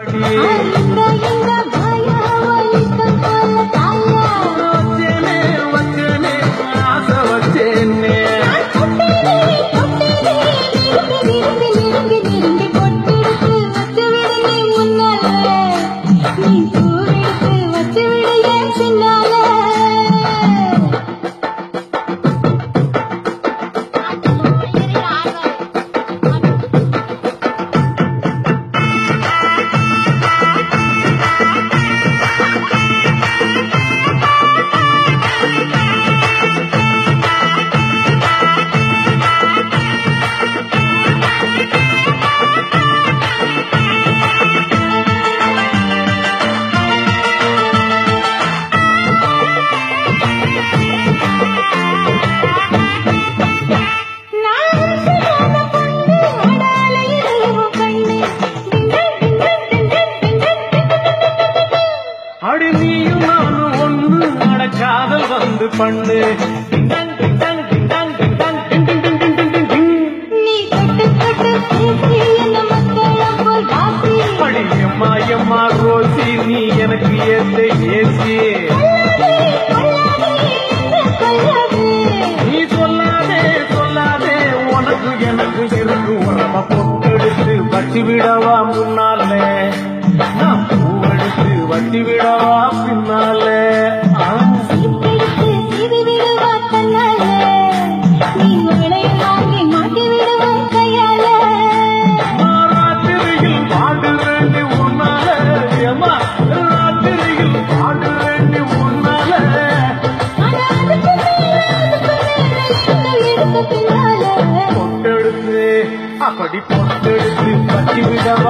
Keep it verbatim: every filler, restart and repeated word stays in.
காட்டி வச்சேனே வச்சேனே ஆசை வச்சேனே அடி நீயும் நானும் ஒன்று நடக்காதல் வந்து பண்ணு அடி எம்மா எம்மா ரோசி நீ எனக்கு ஏத்த ஏசி நீ சொல்லாதே சொல்லாதே உனக்கு எனக்கு இருக்கு உரம பொட்டெடுத்து வச்சு விடவா முன்னாலே நான் பூவெடுத்து வட்டி விடவா பின்னாலே ராத்திரியில் பாடு வேண்டி உன்னாலே ஏமா ராத்திரியில் பாடு வேண்டி உன்னாலே பொட்டெடுத்து அப்படி பொட்டெடுத்து வச்சு விடவா